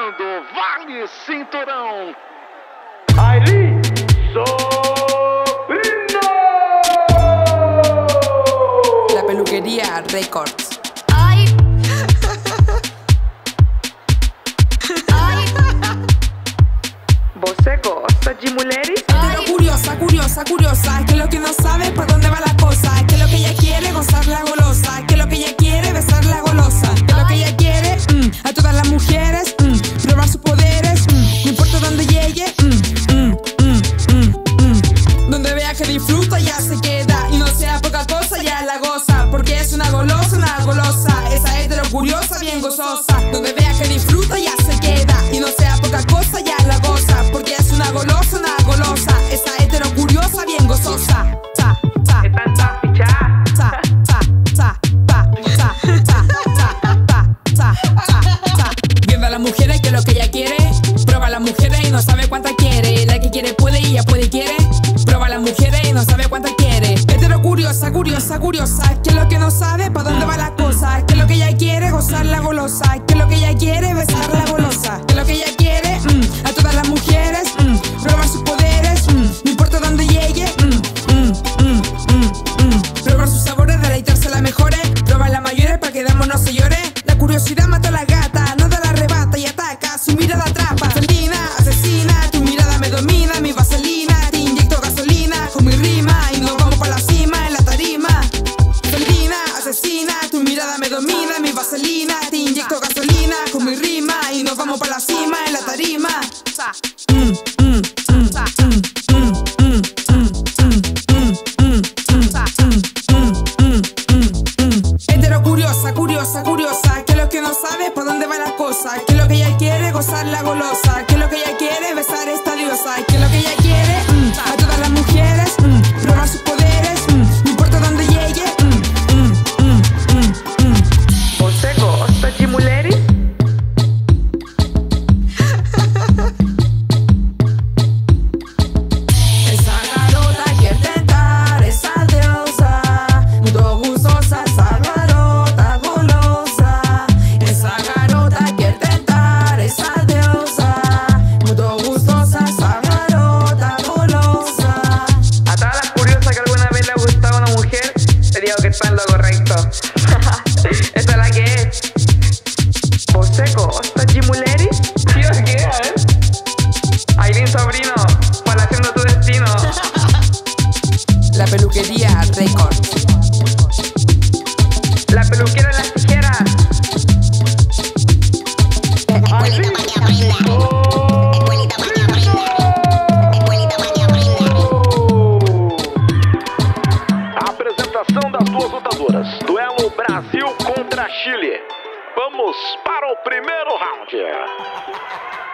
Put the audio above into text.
apresentando Vale Cinturão. Ailin Sobrino. La Peluquería Records. Ai. Ai. Você gosta de mulheres? Pero curiosa, curiosa, curiosa, que lo que no sabe por dónde va la cosa, que lo que ella quiere gozar la golosa, que lo que ella quiere besar la golosa, que lo que ella quiere a todas las mujeres probar sus poderes, no importa dónde llegue, donde vea que disfruta ya se queda y no sea poca cosa ya la goza, porque es una golosa, esa hetero curiosa bien gozosa, donde vea que disfruta ya se queda y no sea poca cosa ya la goza, porque es una golosa, esa hetero curiosa bien gozosa. Ta, ta, Están tan fichadas. ta, ta, ta, ta, ta, ta, ta, ta, ta, ta. Viendo a las mujeres que lo que ella quiere, prueba a las mujeres y no sabe cuántas quiere, la que quiere puede y ella puede y quiere, prueba a las mujeres y no sabe cuántas quiere. Hetero curiosa, curiosa, curiosa, que lo que no sabe pa' dónde va la cosa, que lo que ella quiere gozar la golosa, que lo que ella quiere besar la golosa, que lo que ella quiere a todas las mujeres probar sus poderes, no importa dónde llegue, probar sus sabores, deleitarse las mejores, probar las mayores para que damos no se llore. La curiosidad mata a la gata, nada la arrebata y ataca, su mirada atrapa. Felina, asesina, tu mirada me domina, mi vaselina, te inyecto gasolina con mi rima y nos vamos para la cima en la tarima. Felina, asesina, tu mirada me domina, mi vaselina, te inyecto gasolina con mi rima y nos vamos para la cima en la tarima. Hetero curiosa, curiosa, curiosa, que lo que no sabe por dónde va la cosa, que lo que ella quiere gozar la golosa, que lo que ella quiere besar esta diosa, que lo que ella quiere a todas las mujeres probar sus poderes, no importa dónde llegue. Você gosta de mulheres? Esa garota quiere tentar, esa diosa, muy gustosa, esa garota golosa. Esa garota quiere tentar, esa diosa, muy gustosa, esa garota golosa. A todas las curiosas que alguna vez le ha gustado una mujer, te digo que está en lo correcto. Esa es la que es. Você gosta de mulheres? ¿Sí o qué? Ailin Sobrino, haciendo tu destino. La Peluquería Records. La peluquera en las tijeras. Ailin Apresentação das duas lutadoras. Duelo Brasil contra Chile. Vamos para o primeiro round.